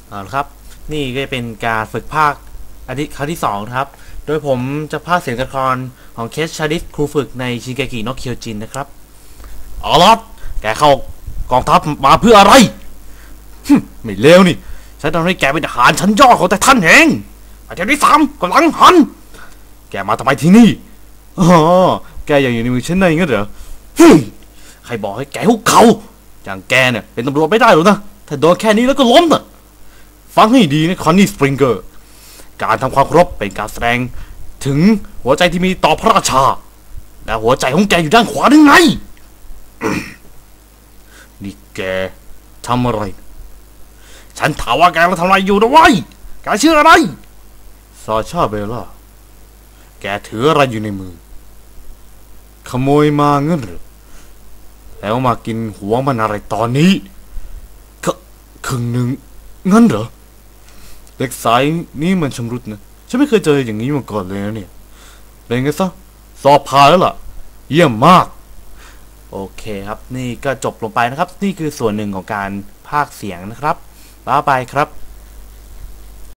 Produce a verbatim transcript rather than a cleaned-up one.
เอาละครับนี่ก็จะเป็นการฝึกภาคอันที่ครั้งที่สองครับโดยผมจะพากย์เสียงละครของเคสชาดิสครูฝึกในชินเกกิโนเคียวจินนะครับเอาล่ะแกเข้ากองทัพมาเพื่ออะไรไม่เลวนี่ฉันทำให้แกเป็นทหารชั้นยอดของแต่ท่านเองอาจารย์ที่สามกำลังหันแกมาทำไมที่นี่อ๋อแกอยากอยู่ในมือฉันได้งั้นเหรอใครบอกให้แกหุกเขาอย่างแกเนี่ยเป็นตำรวจไม่ได้หรอกนะถ้าโดนแค่นี้แล้วก็ล้มน่ะฟังให้ดีนะคอนนี่สปริงเกอร์การทำความเคารพเป็นการแสดงถึงหัวใจที่มีต่อพระราชาและหัวใจของแกอยู่ด้านขวาได้ไง นี่แกทำอะไรฉันถามว่าแกมาทำอะไรอยู่นะวะแกชื่ออะไรซาชาเบลล่าแกถืออะไรอยู่ในมือขโมยมาเงินหรือแล้วมากินหัวมันอะไรตอนนี้คครึ่งหนึ่งงั้นเหรอเล็กสายนี่มันชำรุดนะฉันไม่เคยเจออย่างนี้มาก่อนเลยนะเนี่ยเป็นไงซะสอบผ่านแล้วล่ะเยี่ยมมากโอเคครับนี่ก็จบลงไปนะครับนี่คือส่วนหนึ่งของการพากย์เสียงนะครับบ๊ายบายครับ